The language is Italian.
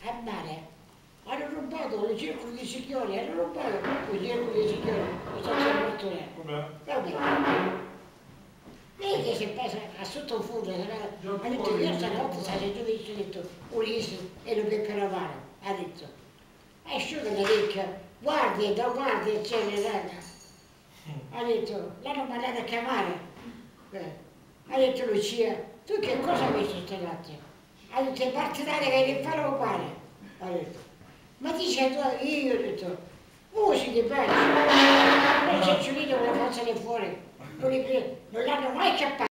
al mare. Hanno rubato il circolo di Sicchioni, hanno rubato il circolo di Sicchioni, lo sta Martone. Vabbè. Lei che si è presa a sotto un fondo, ha detto io stanotte sarei giudice, ha detto Ulisse e lo Pepperovano, ha detto. È asciutta le orecchie, guardi, da guardi, eccetera. Ha detto, l'hanno mandato a chiamare. Ha detto Lucia, tu che cosa avessi stanotte? Ha detto, è partigiano che devi fare uguale. Ha detto, ma dice tu, io ho detto, usi di bello. Non c'è giudito con la faccia di fuori, non l'hanno mai chiappato.